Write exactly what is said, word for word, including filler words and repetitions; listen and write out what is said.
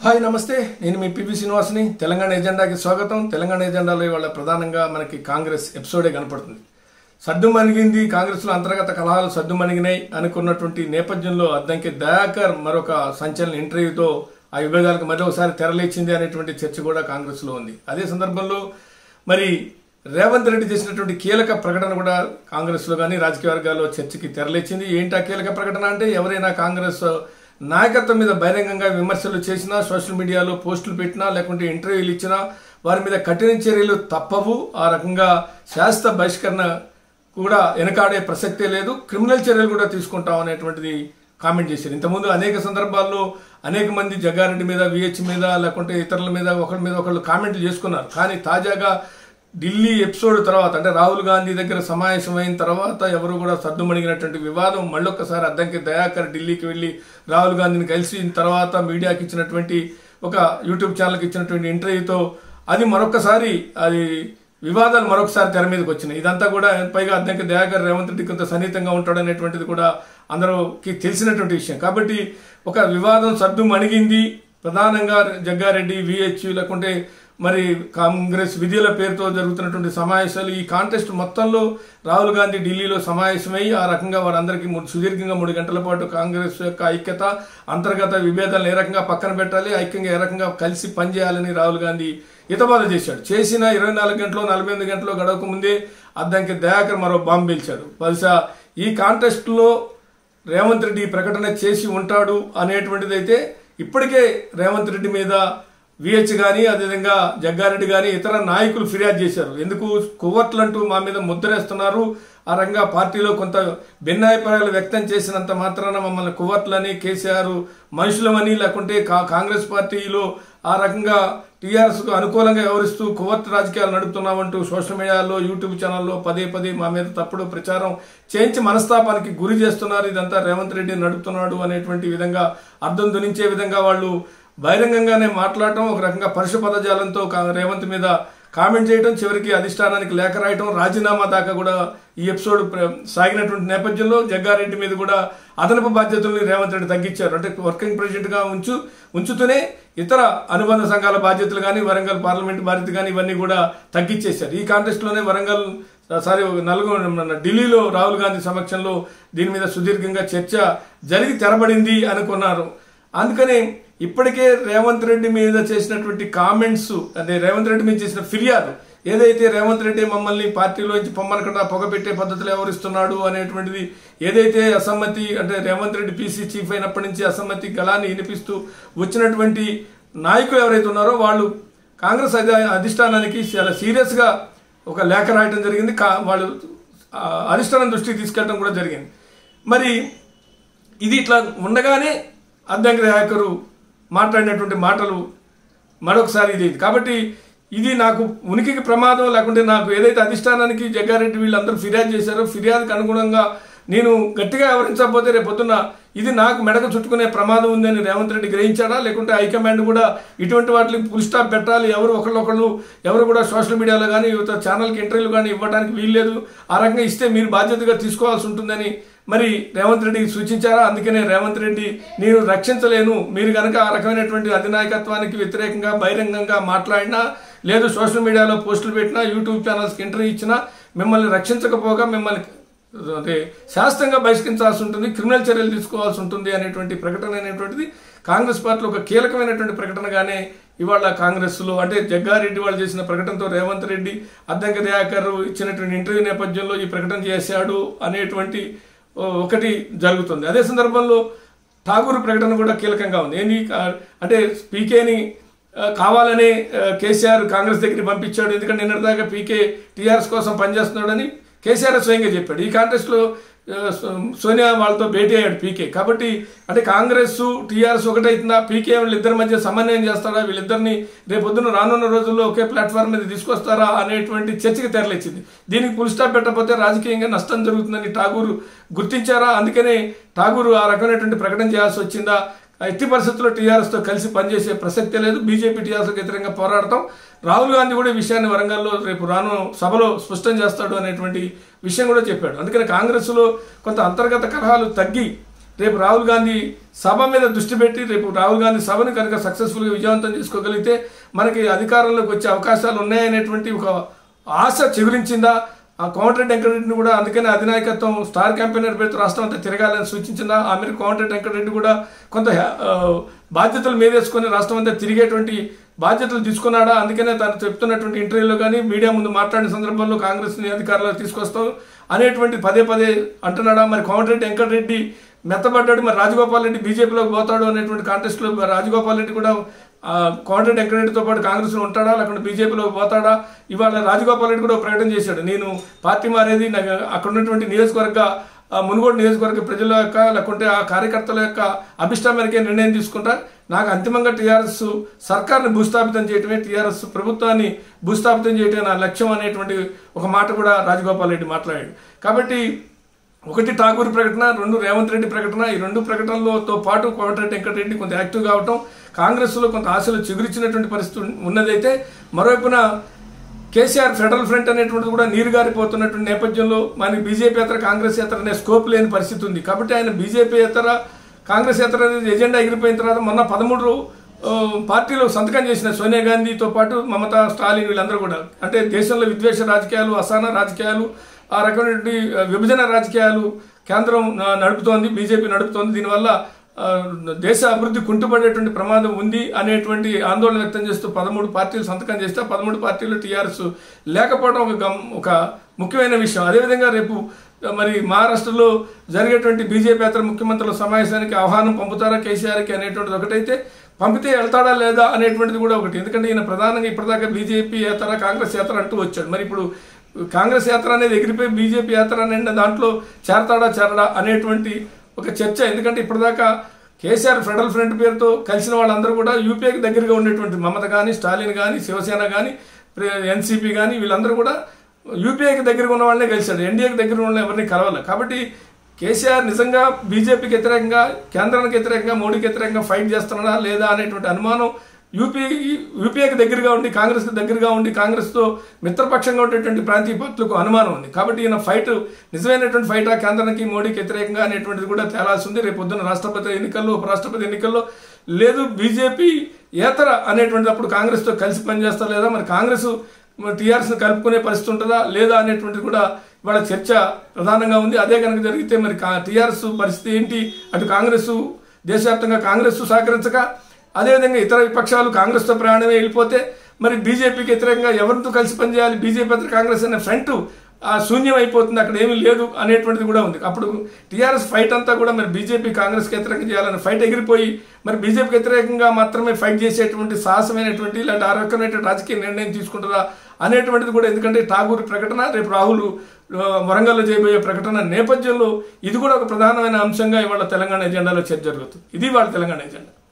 Hi నమస్తే నేను మీ PV శ్రీనివాస్ని Telangana ఎజెండాకి స్వాగతం. తెలంగాణ ఎజెండాలో ఇవాళ ప్రధానంగా మనకి కాంగ్రెస్ ఎపిసోడే కనపడుతుంది. సద్దు మణిగింది, కాంగ్రెస్లో అంతర్గత కలహాలు సద్దు మణిగినాయి అనుకున్నటువంటి నేపథ్యంలో అద్దంకి దయాకర్ మరొక సంచలన ఇంటర్వ్యూతో ఆ విభేదాలకు మరొకసారి తెరలేచింది అనేటువంటి చర్చ కూడా కాంగ్రెస్లో ఉంది. అదే సందర్భంలో మరి రేవంత్ రెడ్డి చేసినటువంటి కీలక ప్రకటన కూడా కాంగ్రెస్లో కానీ రాజకీయ వర్గాల్లో చర్చకి తెరలేచింది. ఏంటి ఆ కీలక ప్రకటన అంటే, ఎవరైనా కాంగ్రెస్ నాయకత్వం మీద బహిరంగంగా విమర్శలు చేసినా, సోషల్ మీడియాలో పోస్టులు పెట్టినా, లేకుంటే ఇంటర్వ్యూలు ఇచ్చినా వారి మీద కఠిన చర్యలు తప్పవు. ఆ రకంగా శాశ్వత బహిష్కరణ కూడా వెనకాడే ప్రసక్తే లేదు, క్రిమినల్ చర్యలు కూడా తీసుకుంటాం అనేటువంటిది కామెంట్ చేశారు. ఇంతకుముందు అనేక సందర్భాల్లో అనేక మంది జగ్గారెడ్డి మీద, విహెచ్ మీద, లేకుంటే ఇతరుల మీద ఒకరి మీద ఒకళ్ళు కామెంట్లు చేసుకున్నారు. కానీ తాజాగా ఢిల్లీ ఎపిసోడ్ తర్వాత, అంటే రాహుల్ గాంధీ దగ్గర సమావేశమైన తర్వాత ఎవరు కూడా సద్దుమణిగినటువంటి వివాదం మళ్ళొక్కసారి అద్దంకి దయాకర్ ఢిల్లీకి వెళ్ళి రాహుల్ గాంధీని కలిసిన తర్వాత మీడియాకి ఇచ్చినటువంటి ఒక యూట్యూబ్ ఛానల్కి ఇచ్చినటువంటి ఇంటర్వ్యూతో అది మరొకసారి అది వివాదాలు మరొకసారి తెర మీదకి వచ్చినాయి. ఇదంతా కూడా పైగా అద్దంకి దయాకర్ రేవంత్ రెడ్డి కొంత సన్నిహితంగా ఉంటాడనేటువంటిది కూడా అందరికి తెలిసినటువంటి విషయం. కాబట్టి ఒక వివాదం సద్దు మణిగింది. ప్రధానంగా జగ్గారెడ్డి, విహెచ్, లేకుంటే మరి కాంగ్రెస్ విధుల పేరుతో జరుగుతున్నటువంటి సమావేశాలు, ఈ కాంటెస్ట్ మొత్తంలో రాహుల్ గాంధీ ఢిల్లీలో సమావేశమై ఆ రకంగా వారందరికీ సుదీర్ఘంగా మూడు గంటల పాటు కాంగ్రెస్ యొక్క ఐక్యత, అంతర్గత విభేదాలను ఏ రకంగా పక్కన పెట్టాలి, ఐక్యంగా ఏ రకంగా కలిసి పనిచేయాలని రాహుల్ గాంధీ హితబోధ చేశాడు. చేసిన ఇరవై నాలుగు గంటలు నలభై ఎనిమిది గంటలు గడవక ముందే అద్దంకి దయాకర్ మరో బాంబు పేల్చాడు. బహుశా ఈ కాంటెస్ట్లో రేవంత్ రెడ్డి ప్రకటన చేసి ఉంటాడు అనేటువంటిది అయితే ఇప్పటికే రేవంత్ రెడ్డి మీద విహెచ్ కానీ, అదేవిధంగా జగ్గారెడ్డి కానీ ఇతర నాయకులు ఫిర్యాదు చేశారు. ఎందుకు కొవ్వొట్లంటూ మా మీద ముద్రేస్తున్నారు, ఆ రకంగా పార్టీలో కొంత భిన్నాభిప్రాయాలు వ్యక్తం చేసినంత మాత్రాన మమ్మల్ని కొవ్వొట్లని, కేసీఆర్ మనుషులమని, లేకుంటే కాంగ్రెస్ పార్టీలో ఆ రకంగా టీఆర్ఎస్కు అనుకూలంగా వ్యవహరిస్తూ కొవ్వొట్టు రాజకీయాలు నడుపుతున్నామంటూ సోషల్ మీడియాలో, యూట్యూబ్ ఛానల్లో పదే పదే మా మీద తప్పుడు ప్రచారం చేయించి మనస్తాపానికి గురి చేస్తున్నారు. ఇదంతా రేవంత్ రెడ్డి నడుపుతున్నాడు అనేటువంటి విధంగా అర్థం ధ్వనించే విధంగా వాళ్ళు బహిరంగంగానే మాట్లాడటం, ఒక రకంగా పరుష పదజాలంతో రేవంత్ మీద కామెంట్ చేయడం, చివరికి అధిష్టానానికి లేఖ రాయటం, రాజీనామా దాకా కూడా ఈ ఎపిసోడ్ సాగినటువంటి నేపథ్యంలో జగ్గారెడ్డి మీద కూడా అదనపు బాధ్యతల్ని రేవంత్ రెడ్డి తగ్గించారు. అంటే వర్కింగ్ ప్రెసిడెంట్ గా ఉంచు ఉంచుతూనే ఇతర అనుబంధ సంఘాల బాధ్యతలు కానీ, వరంగల్ పార్లమెంట్ బాధ్యత కానీ ఇవన్నీ కూడా తగ్గించేశారు. ఈ కాంటెస్ట్ లోనే వరంగల్ సారీ నల్గొండ ఢిల్లీలో రాహుల్ గాంధీ సమక్షంలో దీని మీద సుదీర్ఘంగా చర్చ జరిగి తెరబడింది అనుకున్నారు. అందుకనే ఇప్పటికే రేవంత్ రెడ్డి మీద చేసినటువంటి కామెంట్స్, అంటే రేవంత్ రెడ్డి మీద చేసిన ఫిర్యాదు ఏదైతే రేవంత్ రెడ్డి మమ్మల్ని పార్టీలోంచి పొమ్మనకుండా పొగపెట్టే పద్ధతులు వ్యవహరిస్తున్నాడు అనేటువంటిది ఏదైతే అసమ్మతి, అంటే రేవంత్ రెడ్డి పీసీ చీఫ్ అయినప్పటి నుంచి అసమ్మతి గలాన్ని వినిపిస్తూ వచ్చినటువంటి నాయకులు ఎవరైతే ఉన్నారో వాళ్ళు కాంగ్రెస్ అధిష్టానానికి చాలా సీరియస్ గా ఒక లేఖ రాయటం జరిగింది. వాళ్ళు అధిష్టానం దృష్టికి తీసుకెళ్ళడం కూడా జరిగింది. మరి ఇది ఇట్లా ఉండగానే అద్దంకి దయాకరు మాట్లాడినటువంటి మాటలు మరొకసారి ఇది. కాబట్టి ఇది నాకు ఉనికికి ప్రమాదం, లేకుంటే నాకు ఏదైతే అధిష్టానానికి జగ్గారెడ్డి వీళ్ళందరూ ఫిర్యాదు చేశారో ఫిర్యాదుకు అనుగుణంగా నేను గట్టిగా వ్యవహరించకపోతే రేపొద్దున ఇది నాకు మెడకు చుట్టుకునే ప్రమాదం ఉందని రేవంత్ రెడ్డి గ్రహించాడా, లేకుంటే హైకమాండ్ కూడా ఇటువంటి వాటికి ఫుల్ స్టాప్ పెట్టాలి, ఎవరు ఒకళ్ళొకళ్ళు ఎవరు కూడా సోషల్ మీడియాలో కానీ యువత ఛానల్కి ఇంటర్వ్యూలు కానీ ఇవ్వడానికి వీల్లేదు, ఆ రకంగా ఇస్తే మీరు బాధ్యతగా తీసుకోవాల్సి ఉంటుందని మరి రేవంత్ రెడ్డి సూచించారా? అందుకనే రేవంత్ రెడ్డి నేను రక్షించలేను, మీరు కనుక ఆ రకమైనటువంటి అధినాయకత్వానికి వ్యతిరేకంగా బహిరంగంగా మాట్లాడినా, లేదు సోషల్ మీడియాలో పోస్టులు పెట్టినా, యూట్యూబ్ ఛానల్స్కి ఇంటర్వ్యూ ఇచ్చినా మిమ్మల్ని రక్షించకపోగా మిమ్మల్ని అంటే శాస్త్రంగా బహిష్కరించాల్సి ఉంటుంది, క్రిమినల్ చర్యలు తీసుకోవాల్సి ఉంటుంది అనేటువంటి ప్రకటన అనేటువంటిది కాంగ్రెస్ పార్టీలో ఒక కీలకమైనటువంటి ప్రకటనగానే ఇవాళ కాంగ్రెస్లో, అంటే జగ్గారెడ్డి వాళ్ళు చేసిన ప్రకటనతో రేవంత్ రెడ్డి అద్దంకి దయాకర్ ఇచ్చినటువంటి ఇంటర్వ్యూ నేపథ్యంలో ఈ ప్రకటన చేశాడు అనేటువంటి ఒకటి జరుగుతుంది. అదే సందర్భంలో ఠాగూర్ ప్రకటన కూడా కీలకంగా ఉంది. ఏంటి అంటే పీకేని కావాలనే కేసీఆర్ కాంగ్రెస్ దగ్గరికి పంపించాడు, ఎందుకంటే నిన్నటిదాకా పీకే టీఆర్ఎస్ కోసం పనిచేస్తున్నాడని కేసీఆర్ స్వయంగా చెప్పాడు. ఈ కాంటెస్ట్ లో సోనియా వాళ్ళతో భేటీ అయ్యాడు పీకే. కాబట్టి అంటే కాంగ్రెస్ టీఆర్ఎస్ ఒకటైతుందా, పీకే వీళ్ళిద్దరి మధ్య సమన్వయం చేస్తాడా, వీళ్ళిద్దరిని రేపొద్దున రానున్న రోజుల్లో ఒకే ప్లాట్ఫామ్ మీద తీసుకొస్తారా అనేటువంటి చర్చకి తెరలేచింది. దీనికి ఫుల్ స్టాప్ పెట్టకపోతే రాజకీయంగా నష్టం జరుగుతుందని ఠాగూర్ గుర్తించారా? అందుకనే ఠాగూర్ ఆ రకమైనటువంటి ప్రకటన చేయాల్సి వచ్చిందా? ఎట్టి పరిస్థితుల్లో టీఆర్ఎస్తో కలిసి పనిచేసే ప్రసక్తే లేదు, బీజేపీ టీఆర్ఎస్కి వ్యతిరేకంగా పోరాడతాం, రాహుల్ గాంధీ కూడా ఈ విషయాన్ని వరంగల్లో రేపు రాను సభలో స్పష్టం చేస్తాడు అనేటువంటి విషయం కూడా చెప్పాడు. అందుకని కాంగ్రెస్లో కొంత అంతర్గత కలహాలు తగ్గి రేపు రాహుల్ గాంధీ సభ మీద దృష్టి పెట్టి రేపు రాహుల్ గాంధీ సభను కనుక సక్సెస్ఫుల్గా విజయవంతం చేసుకోగలిగితే మనకి అధికారంలోకి వచ్చే అవకాశాలు ఉన్నాయనేటువంటి ఒక ఆశ చిగురించిందా? ఆ కోమటిరెడ్డి వెంకటరెడ్డిని కూడా అందుకనే అధినాయకత్వం స్టార్ క్యాంపెయినర్ పేరుతో రాష్ట్రం అంతా తిరగాలని సూచించిందా? ఆ మీరు కోమటిరెడ్డి వెంకటరెడ్డి కూడా కొంత బాధ్యతలు మీదేసుకొని రాష్ట్రం అంతా తిరిగేటువంటి బాధ్యతలు తీసుకున్నాడా? అందుకనే తను చెప్తున్నటువంటి ఇంటర్వ్యూలో కానీ మీడియా ముందు మాట్లాడిన సందర్భంలో కాంగ్రెస్ని అధికారంలోకి తీసుకొస్తాం అనేటువంటి పదే పదే అంటున్నాడా? మరి కోమటిరెడ్డి వెంకటరెడ్డి మెత్తబడ్డాడు, మరి రాజగోపాల్ రెడ్డి బీజేపీలోకి పోతాడు అనేటువంటి కాంటెస్ట్లో రాజగోపాల్ రెడ్డి కూడా కోమటిరెడ్డి వెంకటరెడ్డితో పాటు కాంగ్రెస్లో ఉంటాడా లేకుంటే బీజేపీలోకి పోతాడా? ఇవాళ రాజగోపాల్ రెడ్డి కూడా ప్రకటన చేశాడు, నేను పార్టీ మారేది నాకు అక్కడ ఉన్నటువంటి నియోజకవర్గ మునుగోడు నియోజకవర్గ ప్రజల యొక్క లేకుంటే ఆ కార్యకర్తల యొక్క అభిష్టం మేరకే నిర్ణయం తీసుకుంటా, నాకు అంతిమంగా టీఆర్ఎస్ సర్కార్ని భూస్థాపితం చేయటమే, టీఆర్ఎస్ ప్రభుత్వాన్ని భూస్థాపితం చేయటమే నా లక్ష్యం అనేటువంటి ఒక మాట కూడా రాజగోపాల్ రెడ్డి మాట్లాడాడు. కాబట్టి ఒకటి ఠాగూర్ ప్రకటన, రెండు రేవంత్ రెడ్డి ప్రకటన, ఈ రెండు ప్రకటనలతో పాటు కోమటిరెడ్డి వెంకటరెడ్డి కొంత యాక్టివ్ కావటం, కాంగ్రెస్లో కొంత ఆశలు చిగురించినటువంటి పరిస్థితి ఉన్నదైతే మరోవైపున కేసీఆర్ ఫెడరల్ ఫ్రంట్ అనేటువంటిది కూడా నీరుగారిపోతున్నటువంటి నేపథ్యంలో మన బీజేపీ ఏతర కాంగ్రెస్ ఏతర అనే స్కోప్ లేని పరిస్థితి ఉంది. కాబట్టి ఆయన బీజేపీ ఏతర కాంగ్రెస్ ఏతర అనేది ఎజెండా ఎగిరిపోయిన తర్వాత మొన్న పదమూడు పార్టీలు సంతకం చేసిన సోనియా గాంధీతో పాటు మమతా, స్టాలిన్ వీళ్ళందరూ కూడా అంటే దేశంలో విద్వేష రాజకీయాలు, అసహన రాజకీయాలు, ఆ రకమైనటువంటి విభజన రాజకీయాలు కేంద్రం నడుపుతోంది, బీజేపీ నడుపుతోంది. దీనివల్ల దేశ అభివృద్ధి కుంటుపడేటువంటి ప్రమాదం ఉంది అనేటువంటి ఆందోళన వ్యక్తం చేస్తూ పదమూడు పార్టీలు సంతకం చేస్తే పదమూడు పార్టీలు టీఆర్ఎస్ లేకపోవడం ఒక ఒక ముఖ్యమైన విషయం. అదేవిధంగా రేపు మరి మహారాష్ట్రలో జరిగేటువంటి బీజేపీ ముఖ్యమంత్రుల సమావేశానికి ఆహ్వానం పంపుతారా కేసీఆర్కి అనేటువంటిది ఒకటైతే, పంపితే వెళ్తాడా లేదా అనేటువంటిది కూడా ఒకటి. ఎందుకంటే ఈయన ప్రధానంగా ఇప్పటిదాకా బీజేపీ ఏతర కాంగ్రెస్ ఏతర అంటూ వచ్చాడు. మరి ఇప్పుడు కాంగ్రెస్ యాత్ర అనేది ఎగిరిపోయి బీజేపీ యాత్ర అనేది దాంట్లో చేరతాడా చేరడా అనేటువంటి ఒక చర్చ. ఎందుకంటే ఇప్పటిదాకా కేసీఆర్ ఫెడరల్ ఫ్రంట్ పేరుతో కలిసిన వాళ్ళందరూ కూడా యూపీఏకి దగ్గరగా ఉండేటువంటి మమత కానీ, స్టాలిన్ కానీ, శివసేన కానీ, ఎన్సీపీ కానీ వీళ్ళందరూ కూడా యూపీఏకి దగ్గరగా ఉన్న వాళ్ళనే కలిశాడు, ఎన్డీఏకి దగ్గర ఉన్న ఎవరిని కలవాలి. కాబట్టి కేసీఆర్ నిజంగా బీజేపీకి వ్యతిరేకంగా, కేంద్రానికి వ్యతిరేకంగా, మోడీకి వ్యతిరేకంగా ఫైట్ చేస్తున్నాడా లేదా అనేటువంటి అనుమానం యూపీ యూపీఏకి దగ్గరగా ఉండి, కాంగ్రెస్కి దగ్గరగా ఉండి, కాంగ్రెస్తో మిత్రపక్షంగా ఉండేటువంటి ప్రాంతీయ పార్టీలకు అనుమానం ఉంది. కాబట్టి ఈయన ఫైట్ నిజమైనటువంటి ఫైట్ ఆ కేంద్రానికి మోడీకి వ్యతిరేకంగా అనేటువంటిది కూడా తేలాల్సి ఉంది. రేపు పొద్దున్న రాష్ట్రపతి ఎన్నికల్లో, ఉపరాష్ట్రపతి ఎన్నికల్లో లేదు బీజేపీ ఏతర అనేటువంటిది అప్పుడు కాంగ్రెస్తో కలిసి పనిచేస్తా లేదా, మరి కాంగ్రెస్ టీఆర్ఎస్ని కలుపుకునే పరిస్థితి ఉంటుందా లేదా అనేటువంటిది కూడా ఇవాళ చర్చ ప్రధానంగా ఉంది. అదే కనుక జరిగితే మరి టీఆర్ఎస్ పరిస్థితి ఏంటి? అటు కాంగ్రెస్ దేశవ్యాప్తంగా కాంగ్రెస్ సహకరించక, అదేవిధంగా ఇతర విపక్షాలు కాంగ్రెస్తో ప్రయాణమే వెళ్ళిపోతే మరి బీజేపీకి వ్యతిరేకంగా ఎవరితో కలిసి పనిచేయాలి? బీజేపీ అతర కాంగ్రెస్ అనే ఫ్రంట్ శూన్యం అయిపోతుంది, అక్కడ ఏమీ లేదు అనేటువంటిది కూడా ఉంది. అప్పుడు టీఆర్ఎస్ ఫైట్ అంతా కూడా మరి బీజేపీ కాంగ్రెస్కి వ్యతిరేకంగా చేయాలని ఫైట్ ఎగిరిపోయి మరి బీజేపీకి వ్యతిరేకంగా మాత్రమే ఫైట్ చేసేటువంటి సాహసమైనటువంటి ఇలాంటి ఆరోగ్యమైనటువంటి రాజకీయ నిర్ణయం తీసుకుంటుందా అనేటువంటిది కూడా. ఎందుకంటే ఠాగూర్ ప్రకటన, రేపు రాహుల్ వరంగల్లో చేయబోయే ప్రకటన నేపథ్యంలో ఇది కూడా ఒక ప్రధానమైన అంశంగా ఇవాళ తెలంగాణ ఎజెండాలో చర్చ జరుగుతుంది. ఇది వాళ్ళ తెలంగాణ ఎజెండా.